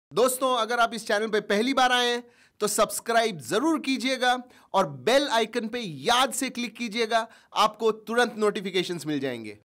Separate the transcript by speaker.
Speaker 1: दोस्तों, अगर आप इस चैनल पे पहली बार आए हैं तो सब्सक्राइब जरूर कीजिएगा और बेल आइकन पे याद से क्लिक कीजिएगा, आपको तुरंत नोटिफिकेशंस मिल जाएंगे।